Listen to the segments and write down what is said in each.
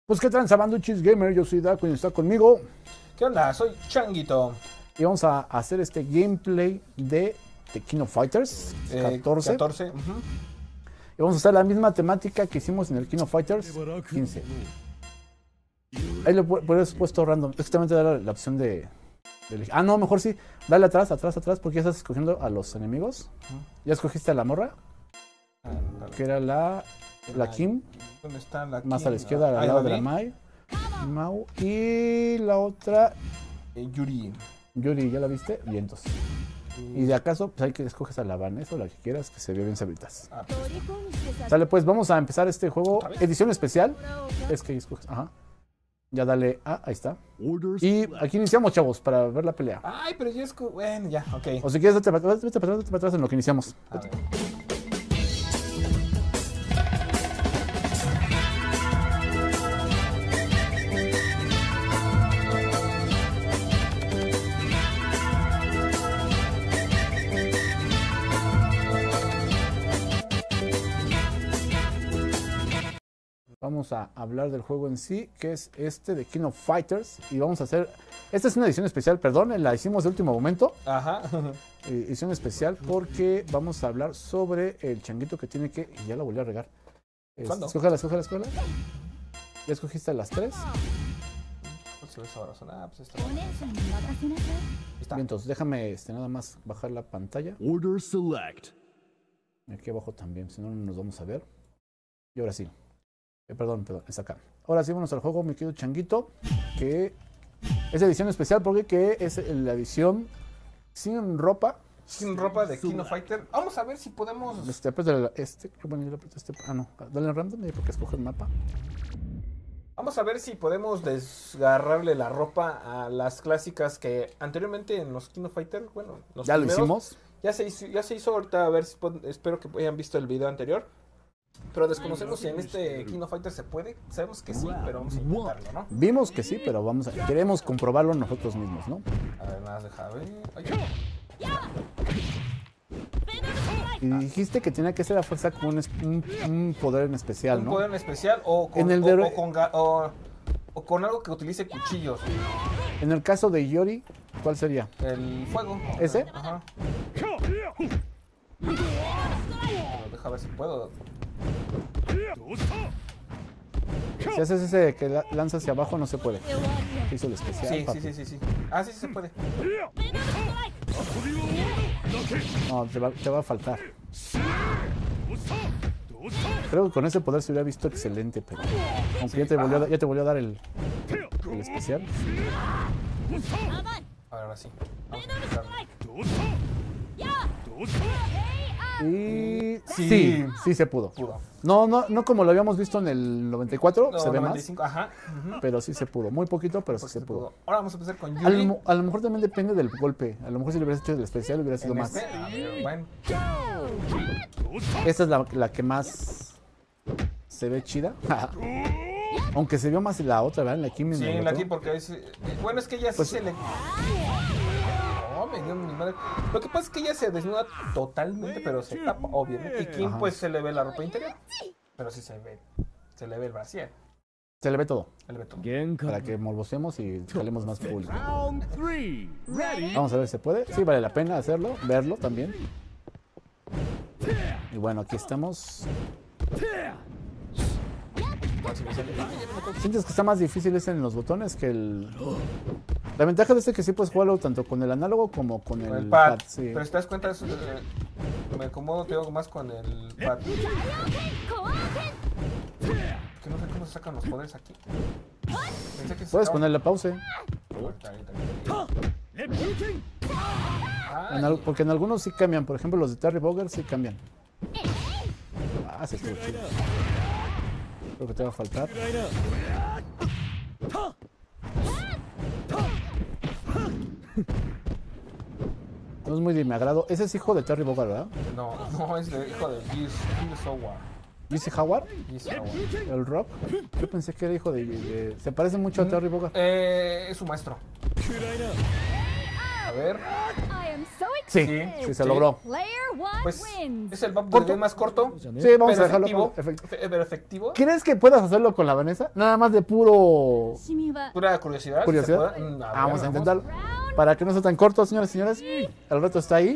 Pues qué tranza, Banduchis Gamer, yo soy Daco y está conmigo. ¿Qué onda? Soy Changuito. Y vamos a hacer este gameplay de The King of Fighters 14. 14. Y vamos a hacer la misma temática que hicimos en el King of Fighters 15. Ahí le puedes puesto random. Exactamente dar la opción de elegir. Ah, no, mejor sí. Dale atrás, porque ya estás escogiendo a los enemigos. ¿Ya escogiste a la morra? Que era la Kim. ¿Dónde está la Kim? Más a la izquierda, al lado de la Mau. Y la otra, Yuri. Yuri, ¿ya la viste? Vientos. Y de acaso, pues hay que escoges a la Vanessa o la que quieras, que se ve bien sabritas. Sale, pues vamos a empezar este juego, edición especial. Es que escoges, ajá. Ya dale, ahí está. Y aquí iniciamos, chavos, para ver la pelea. Ay, pero yo bueno, ya, ok. O si quieres, vete para atrás en lo que iniciamos. A ver. Vamos a hablar del juego en sí, que es este de King of Fighters. Y vamos a hacer... Esta es una edición especial, perdón, la hicimos de último momento. Ajá. Edición especial porque vamos a hablar sobre el changuito que tiene que... Y ya la volví a regar. ¿Cuándo? Escógela. ¿Ya escogiste a las 3? ¿Cuál se ve sabroso? Pues esta. Ahí está. Bien, entonces déjame nada más bajar la pantalla. Order select. Aquí abajo también, si no, no nos vamos a ver. Y ahora sí. Perdón, está acá. Ahora sí, vamos al juego, mi querido changuito, que es edición especial porque que es la edición sin ropa. Sin ropa de King of Fighter. Vamos a ver si podemos... Bueno, yo le aprieto no, dale en random porque escoge el mapa. Vamos a ver si podemos desgarrarle la ropa a las clásicas que anteriormente en los King of Fighter, bueno, los ya primeros, lo hicimos. Ya se hizo ahorita, a ver si espero que hayan visto el video anterior. Pero desconocemos si en este King of Fighters se puede. Sabemos que sí, pero vamos a intentarlo, ¿no? Vimos que sí, pero queremos comprobarlo nosotros mismos, ¿no? A ver, nada más deja ver. Y dijiste que tenía que ser a fuerza con un poder en especial, ¿no? Un poder en especial o con algo que utilice cuchillos. En el caso de Yori, ¿cuál sería? El fuego. ¿Ese? Ajá. Deja ver si puedo. Si haces ese que lanza hacia abajo, no se puede. Hizo el especial. Sí. Ah, sí se puede. No, te va a faltar. Creo que con ese poder se hubiera visto excelente, pero aunque ya te volvió a dar el especial. Ahora sí. Vamos a empezar. Y sí se pudo. No como lo habíamos visto en el 94, No, se ve 95, más. ajá. Pero sí se pudo, muy poquito, pero sí se pudo. Ahora vamos a empezar con Yuri. A lo mejor también depende del golpe. A lo mejor si le hubieras hecho el especial hubiera sido más. A ver, bueno. Esta es la que más se ve chida. Aunque se vio más la otra, ¿verdad? La Kim. Sí, la aquí porque es... Bueno, es que ella Pues, sí se le... No, me dio mi madre. Lo que pasa es que ella se desnuda totalmente, pero se tapa, obviamente. Y Kim, pues, se le ve la ropa interior. Pero sí se le ve el brasier. Se le ve todo. Se le ve todo. Para que morbosemos y jalemos más público. Round 3. Ready. Vamos a ver si se puede. Sí, vale la pena hacerlo, verlo también. Y bueno, aquí estamos. ¿Sientes que está más difícil ese en los botones que el...? La ventaja de este es que sí puedes jugarlo tanto con el análogo como con Con el pad. sí. Pero si te das cuenta, me acomodo, te hago más con el pad. Que no sé cómo se sacan los poderes aquí. Pensé que se Puedes sacaban- ponerle pausa. Ay, Porque en algunos sí cambian. Por ejemplo, los de Terry Bogard sí cambian. Sí estuvo chido. Creo que te va a faltar. No es muy de mi agrado. Ese es hijo de Terry Bogard, ¿verdad? no, es el hijo de Gears Howard. ¿Jesse Howard? Gears Howard. ¿El Rock? Yo pensé que era hijo de... Se parece mucho a Terry Bogard. Es su maestro. A ver. Sí, sí se logró. Pues es el Battle Game más corto. Sí, vamos a dejarlo efectivo, efectivo. pero efectivo. ¿Crees que puedas hacerlo con la Vanessa? Nada más de puro... Pura curiosidad. curiosidad. Si se puede. Vamos a intentarlo. Para que no sea tan corto, señores y señores. El reto está ahí.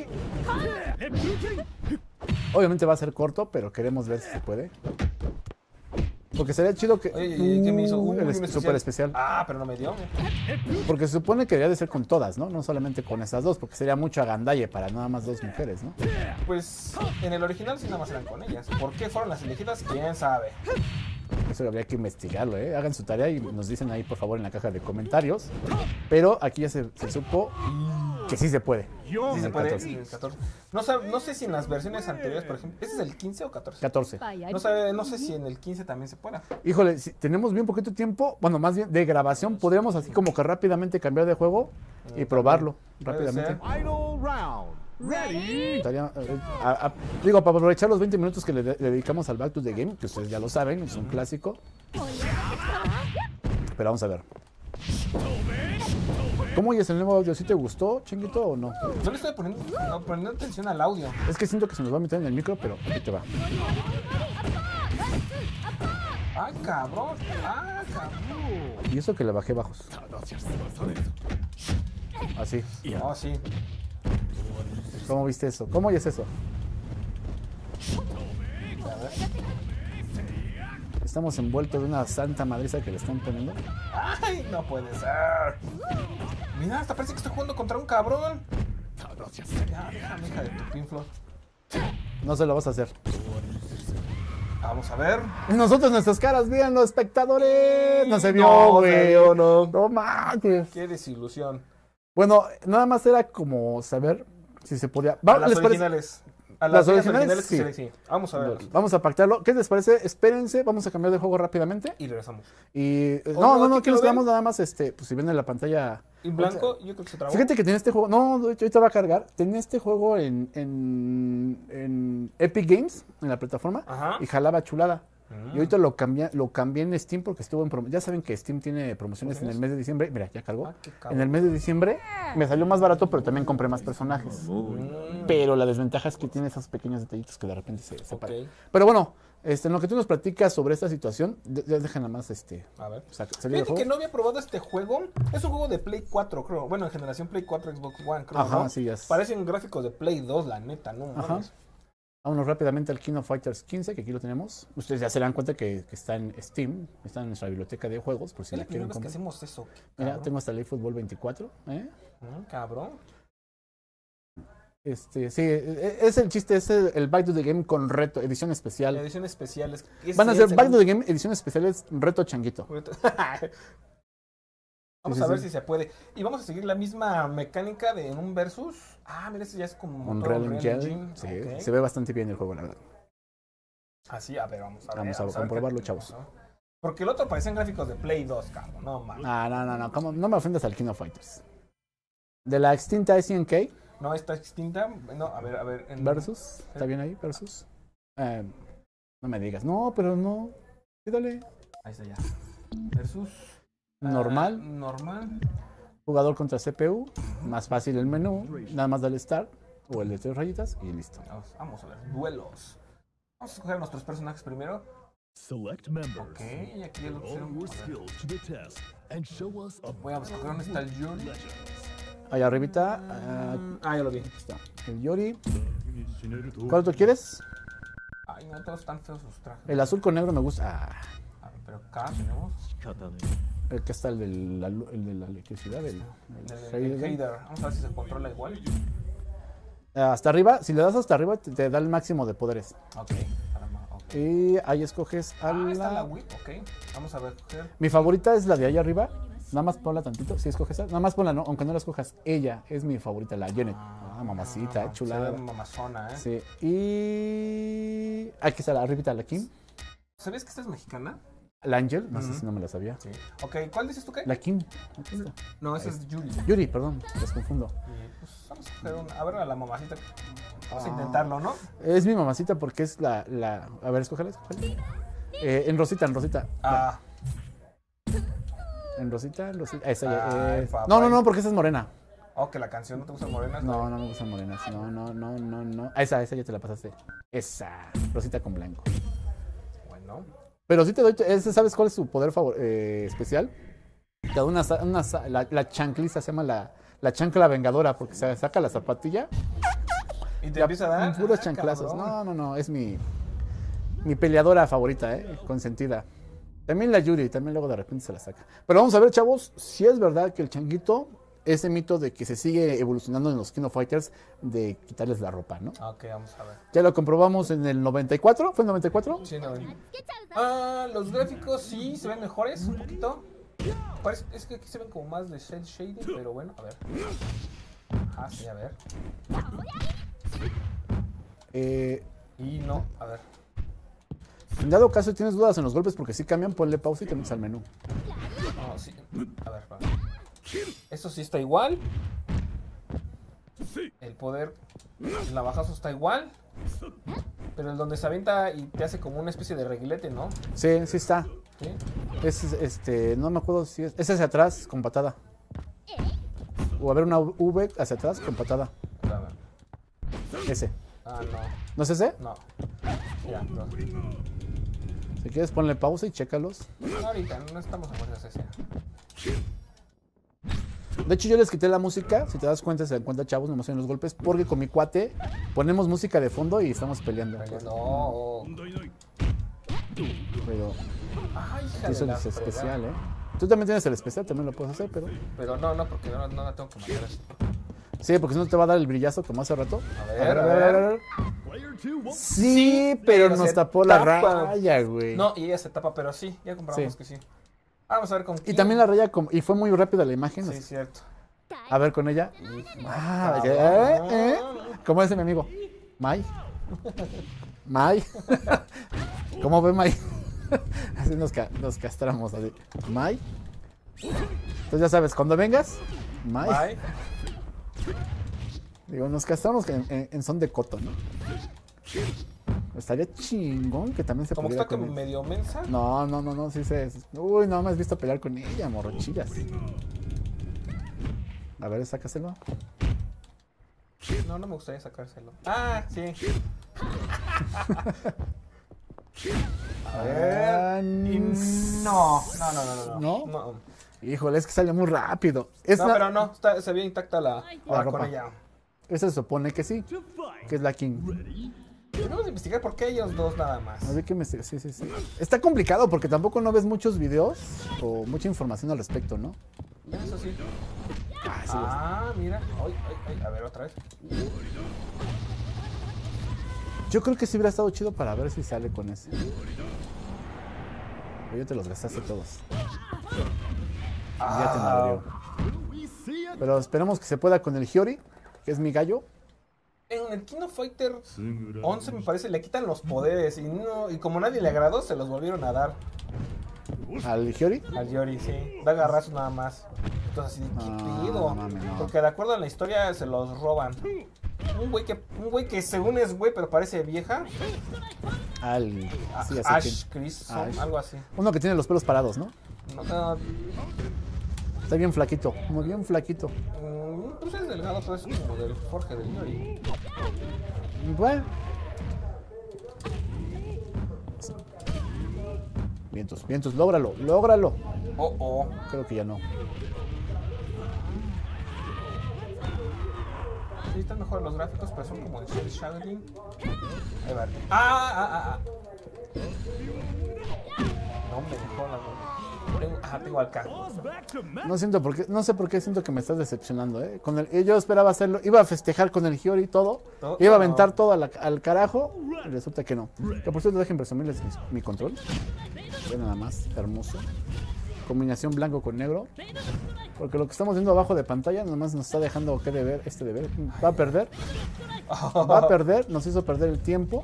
Obviamente va a ser corto, pero queremos ver si se puede. Porque sería chido que... Oye, ¿qué me hizo? el Un super especial. Ah, pero no me dio. Porque se supone que debería de ser con todas, ¿no? No solamente con esas dos, porque sería mucho agandalle para nada más dos mujeres, ¿no? Pues en el original sí nada más eran con ellas. ¿Por qué fueron las elegidas? ¿Quién sabe? Eso habría que investigarlo, ¿eh? Hagan su tarea y nos dicen ahí, por favor, en la caja de comentarios. Pero aquí ya se supo que sí se puede. Sí se puede. 14. En el 14. No sé si en las versiones anteriores, por ejemplo, ¿ese es el 15 o 14? 14. No sé si en el 15 también se pueda. Híjole, si tenemos bien poquito tiempo, bueno, más bien de grabación, podríamos así como que rápidamente cambiar de juego y probarlo Puede rápidamente. ser. Final round. Ready. Estaría, digo, para aprovechar los 20 minutos que le dedicamos al Back to the Game, que ustedes ya lo saben, es un clásico. Pero vamos a ver. ¿Cómo oyes el nuevo audio? ¿Sí te gustó, chinguito, o no? Yo le estoy poniendo atención al audio. Es que siento que se nos va a meter en el micro, pero aquí te va. ¡Ah, cabrón! ¡Ah, cabrón! Y eso que le bajé bajos. Así. Oh, sí. ¿Cómo viste eso? ¿Cómo oyes eso? A ver. Estamos envueltos de una santa madriza que le están poniendo. ¡Ay, no puede ser! Mira, hasta parece que estoy jugando contra un cabrón. Ya, déjame, hija de tu pinflo. No se lo vas a hacer. Vamos a ver. Y nosotros nuestras caras, vean los espectadores. No se vio, No, güey. se vio, no. No manches. Qué desilusión. Bueno, nada más era como saber si se podía. A las ¿les parece? originales. A Las las originales, originales sí. sí. Vamos a ver. Vamos a pactarlo. ¿Qué les parece? Espérense, vamos a cambiar de juego rápidamente. Y regresamos. Y no, no, aquí aquí lo nos quedamos ven. nada más, pues si ven en la pantalla. En blanco, yo creo que se trabó. Fíjate que tenía este juego, no, de hecho ahorita va a cargar. Tenía este juego en Epic Games, en la plataforma, Ajá. y jalaba chulada. Y ahorita lo cambié en Steam porque estuvo en promoción. Ya saben que Steam tiene promociones en el mes de diciembre. Mira, ya cargó. Ah, qué cabrón. En el mes de diciembre me salió más barato, pero también compré más personajes. Pero la desventaja es que tiene esos pequeños detallitos que de repente se separan. Ok. Pero bueno, en lo que tú nos platicas sobre esta situación, ya dejen nada más A ver. salir del Fíjate juego. que no había probado este juego. Es un juego de Play 4, creo. Bueno, en generación Play 4, Xbox One, creo. Ajá, ¿no? sí, ya es. Parecen gráficos de Play 2, la neta, ¿no? Ajá. Mames. Vámonos rápidamente al King of Fighters 15, que aquí lo tenemos. Ustedes ya se dan cuenta que está en Steam, está en nuestra biblioteca de juegos, por si Es la la primera quieren vez que comprar. hacemos eso. Mira, Cabrón. tengo hasta el eFootball 24. Cabrón. Sí, es el chiste, es el Back to the Game con reto, edición especial. Edición especiales. Van a ser Back to the Game, edición especiales, reto changuito. Vamos Sí, a ver sí. si se puede. Y vamos a seguir la misma mecánica de en un versus. Ah, mira, este ya es como motor Unreal Unreal Engine. Sí, Ok. se ve bastante bien el juego, la verdad. Así, a ver, vamos a ver. Vamos a ver comprobarlo, qué chavos. tenemos, ¿no? Porque el otro parecen gráficos de Play 2, cabrón. No, mames. No, ¿cómo? No me ofendas al King of Fighters. De la extinta SNK No, está extinta. No, a ver. versus, ¿está bien ahí? Versus. No me digas, no, pero no. Sí, dale. Ahí está ya. Versus. Normal. Normal. Jugador contra CPU, más fácil el menú, nada más dale start o el de 3 rayitas y listo. Vamos a ver. Duelos. Vamos a escoger a nuestros personajes primero. Select members. Ok, y aquí ya lo Put all pusieron. your A ver. skills to the test and show us a Voy a buscar dónde está el Yuri. Allá arribita, Ya lo vi. aquí está el Yori. ¿Cuál tú quieres? Ay, no, todos están feos sus trajes. El azul con negro me gusta. A ver, pero acá tenemos. El que está el de la electricidad, el El Hader. Vamos a ver si se controla igual. Hasta arriba, si le das hasta arriba te da el máximo de poderes. Ok, caramba, ok. Y ahí escoges a Ah, está la la... Wii, ok. Vamos a ver. Mi favorita es la de allá arriba. Nada más ponla tantito, si escoges esa. Nada más ponla, no, aunque no la escojas. Ella es mi favorita, la Janet. Mamacita, chulada. Se ve mamazona, Sí. Y aquí está la arribita, la Kim. ¿Sabías que esta es mexicana? La Angel, no sé si no me la sabía. Sí. Ok, ¿cuál dices tú qué? La Kim. Aquí está. No, esa es Yuri. Yuri, perdón, las confundo. Pues vamos a coger a ver a la mamacita. Vamos a intentarlo, ¿no? Es mi mamacita porque es la... A ver, escógela. En rosita, en rosita. Ah, En rosita. Esa ya Ay, es... papá. No, porque esa es morena. Oh, que la canción no te gusta morenas. No, no me gustan morenas. No. Esa ya te la pasaste. Esa. Rosita con blanco. Bueno. Pero sí te doy. ¿Sabes cuál es su poder especial? Te da la chancliza, se llama la chancla vengadora, porque se saca la zapatilla. Y te empieza a dar. Puros chanclazos. Cabrón. No. Es mi peleadora favorita, consentida. También la Yuri, también luego de repente se la saca. Pero vamos a ver, chavos, si es verdad que el changuito, ese mito de que se sigue evolucionando en los King of Fighters, de quitarles la ropa, ¿no? Ok, vamos a ver. Ya lo comprobamos en el 94, ¿fue el 94? Sí, no. Los gráficos sí se ven mejores un poquito. Es que aquí se ven como más de cel shading, pero bueno, a ver. Sí, a ver. Y no, a ver. En dado caso tienes dudas en los golpes porque si cambian, ponle pausa y te metes al menú. No, sí. A ver, va. Esto sí está igual. El poder, el navajazo está igual. Pero el donde se avienta y te hace como una especie de reguilete, ¿no? Sí está. ¿Sí? Es no me acuerdo si es hacia atrás con patada. O a ver una V hacia atrás con patada. A ver. Ese. No. ¿No es ese? No. Ya, no. Si quieres ponle pausa y chécalos. No, ahorita, no estamos a fuerzas ese. De hecho, yo les quité la música, si te das cuenta, se dan cuenta, chavos, nomás en los golpes, porque con mi cuate ponemos música de fondo y estamos peleando. No. Pero Ay, hija eso de la es fregada. especial, Tú también tienes el especial, también lo puedes hacer, pero... Pero no, porque no la tengo que matar así. Sí, porque si no te va a dar el brillazo como hace rato. A ver. Player 2 won't Sí, pero nos se tapó la tapa. raya, güey. No, y ella se tapa, pero sí, ya comprobamos Sí. que sí. Vamos a ver con Y quién. también la raya, y fue muy rápida la imagen. Sí, cierto. A ver con ella. Cabrón. ¿Cómo dice mi amigo? Mai. Mai. ¿Cómo ve Mai? Así nos castramos, así. Mai. Entonces ya sabes, cuando vengas, Mai. Bye. Digo, nos castramos en son de coto, ¿no? Estaría chingón que también se Como que pudiera está como con él. medio mensa. No, sí se... Uy, no me has visto pelear con ella, morrochillas. A ver, sácaselo. No me gustaría sacárselo. Sí. A ver. Y no. ¿No? Híjole, es que sale muy rápido. No, pero no, se ve intacta la La con ropa. ella. Esa se supone que sí, to fight. que es la King. Tenemos que investigar por qué ellos dos nada más. A ver qué sí. Está complicado porque tampoco no ves muchos videos o mucha información al respecto, ¿no? Eso sí. Sí, Mira. Ay, a ver, otra vez. yo creo que sí hubiera estado chido para ver si sale con ese. Pero ya te los gastaste todos. Ya te madrió. Will we see it? Pero esperemos que se pueda con el Hiyori, que es mi gallo. En el King of Fighter 11 me parece le quitan los poderes y como nadie le agradó se los volvieron a dar Al Hiyori. al Yori, sí. Da garrazos nada más. Entonces así, ¿qué pido? no mames, no. Porque de acuerdo a la historia se los roban. Un güey que según es güey pero parece vieja. Sí, así Ash, que- Chris, Ash. algo así. Uno que tiene los pelos parados, ¿no? No, Está bien flaquito, muy bien flaquito. pues es delgado, pero es como del Jorge del Yori. Bueno. Vientos, lógralo. Oh. Creo que ya no. Sí, están mejor los gráficos, pero son como de cel shading. Ahí va. No me dejó la. Tengo acá. Falls back to Matt. No sé por qué siento que me estás decepcionando, yo esperaba hacerlo, iba a festejar con el Hiyori y todo, Todo- iba a aventar todo al carajo, y resulta que no. Que por cierto, dejen presumirles mi control. Ve nada más, hermoso. Combinación blanco con negro. Porque lo que estamos viendo abajo de pantalla nada más nos está dejando que deber, deber. Va a perder, nos hizo perder el tiempo.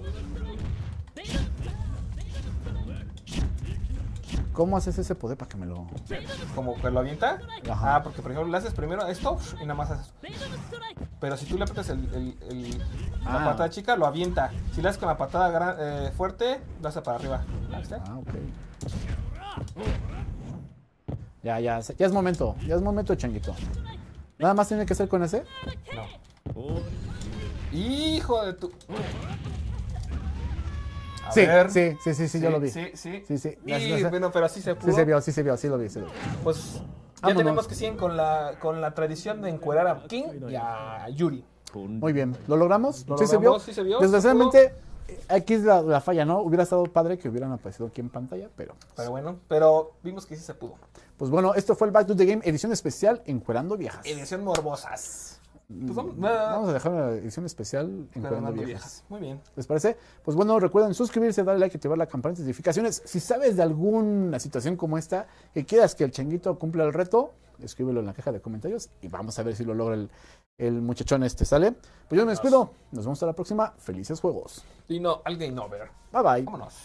¿Cómo haces ese poder para que me lo...? Como que lo avienta. Ajá. Porque por ejemplo le haces primero esto y nada más haces. Pero si tú le apretas la Ah. patada chica, lo avienta. Si le haces con la patada fuerte, lo hace para arriba. ¿Viste? Ok. Ya es momento, changuito. ¿Nada más tiene que ser con ese? No. Hijo de tu... A Sí, ver. sí, yo lo vi. Sí. Sí. Y bueno, pero así se pudo. Sí se vio, sí lo vi. Pues ya Vámonos. tenemos que siguen con la tradición de encuerar a King y a Yuri. Muy bien, ¿lo logramos? Lo Sí logramos, sí se vio, Desgraciadamente, aquí es la falla, ¿no? Hubiera estado padre que hubieran aparecido aquí en pantalla, pero... Pero bueno, pero vimos que sí se pudo. Pues bueno, esto fue el Back to the Game, edición especial Encuerando Viejas. Edición morbosas. Pues Vamos a dejar una edición especial Encuerando Viejas. Muy bien. ¿Les parece? Pues bueno, recuerden suscribirse, darle like, activar la campanita de notificaciones. Si sabes de alguna situación como esta, que quieras que el changuito cumpla el reto, escríbelo en la caja de comentarios y vamos a ver si lo logra el muchachón este, ¿sale? Pues yo me despido, nos vemos hasta la próxima, felices juegos. Y no, al Game Over. Bye bye. Vámonos.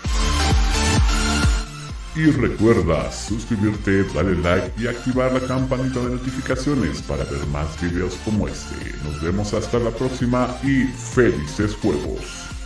Y recuerda suscribirte, darle like y activar la campanita de notificaciones para ver más videos como este. Nos vemos hasta la próxima y felices juegos.